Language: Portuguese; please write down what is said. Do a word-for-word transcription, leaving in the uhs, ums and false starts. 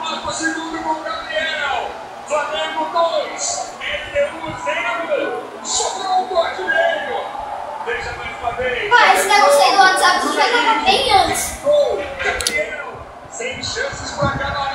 Marco segundo com o Gabriel. Flamengo dois, L D U zero. Sobrou o Cordeiro. Veja mais uma vez. Pai, esse negócio aí do WhatsApp, a gente vai gravar bem antes. Gol, Gabriel. Sem chances pra cá.